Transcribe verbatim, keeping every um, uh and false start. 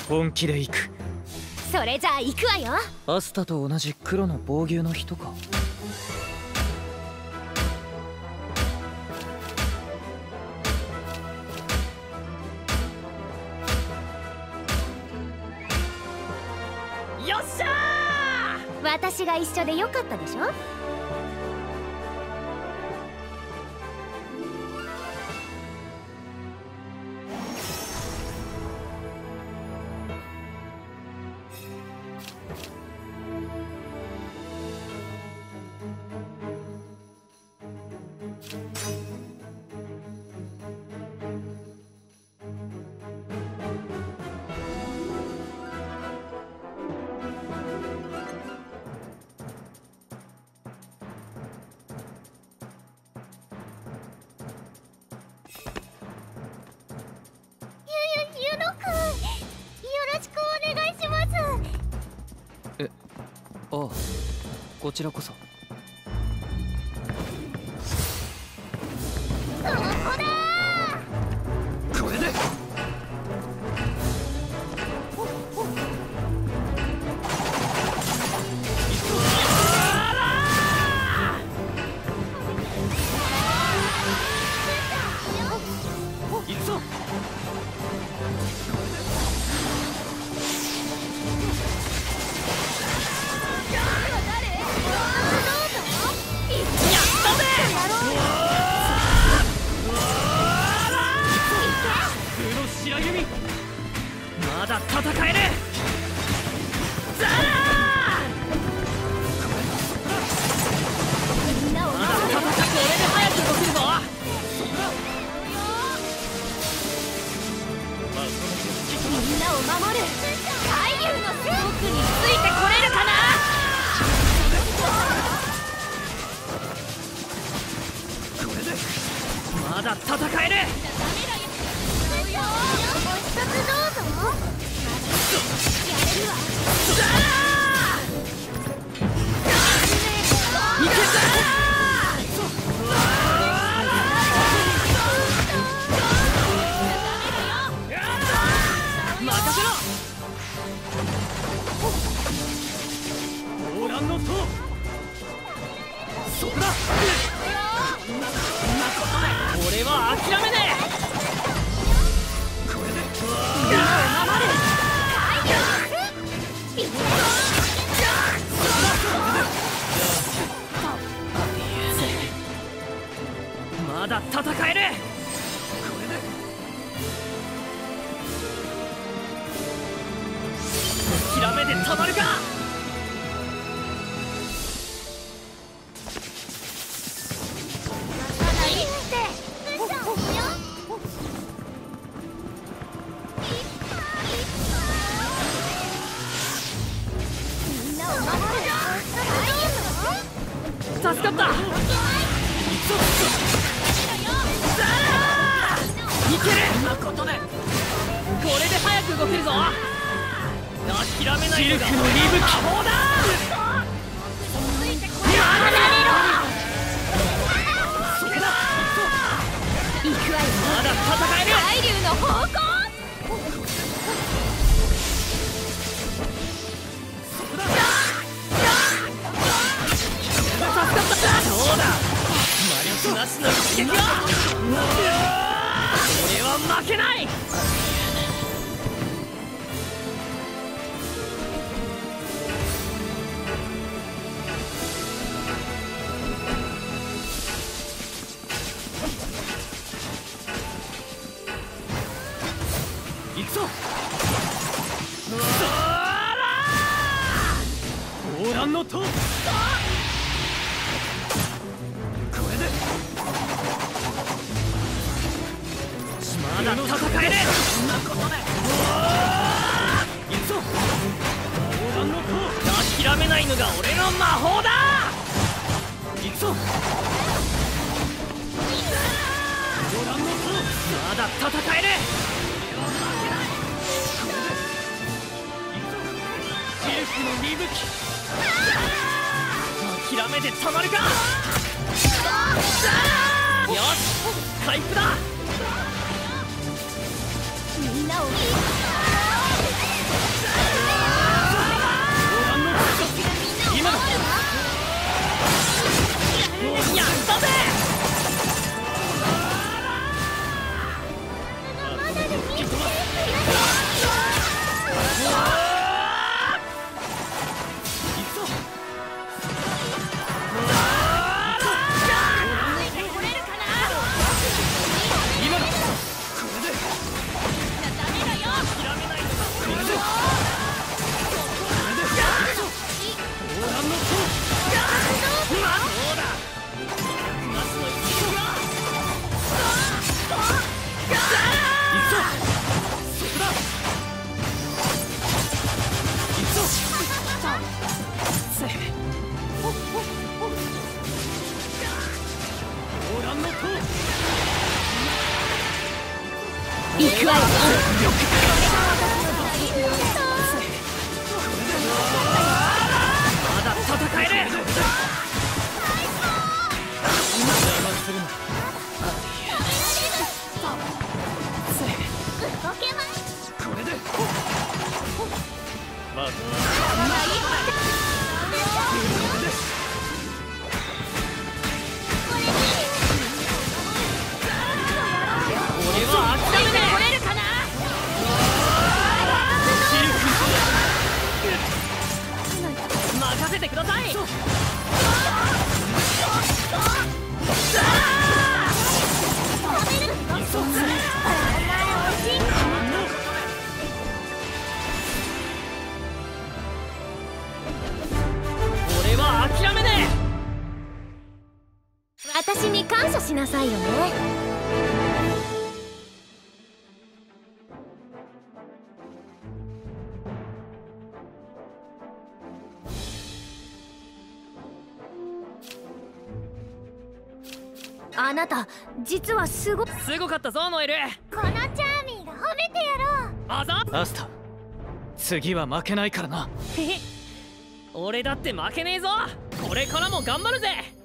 本気で行く。 それじゃあ行くわよ。 アスタと同じ黒の防御の人か。 よっしゃー。 私が一緒でよかったでしょ。 ああ、こちらこそ。 ここだー。 これで行くぞ。まだ戦える。ザラー。みんなをまだ戦って、これで早く動けるぞ。みんなを守る海流の僕についてこれるかな。これでまだ戦える。 どうぞ。やれるわ。 ザラー。いけザラー。任せろ。オーランの塔。そこだ。そんなことで俺は諦めねえ。まだ戦える。これで諦めてたまるか。助かった。いける。そんなことでこれで早く動けるぞ。諦めないのが俺の魔法だ。まだそれだ。行くわよ。まだ戦える。海流の方向。そこだ。そうだ。魔力なしの一撃は俺は負けない。行くぞ。オーランの塔。まだ戦える。そんなことで行くぞ。オーランの塔。諦めないのが俺の魔法だ。行くぞ。オーランの塔。まだ戦える。シルクの息吹。諦めてたまるか。よし、回復だ。 みんなをくわよ。 まだ戦える。これでまず俺は諦めてこれるかな。任せてください。俺は諦めねえ。 私に感謝しなさいよね。あなた実はすごすごかったぞノエル。 このチャーミーが褒めてやろう。 あざアスタ、次は負けないからな。 俺だって負けねえぞ。これからも頑張るぜ。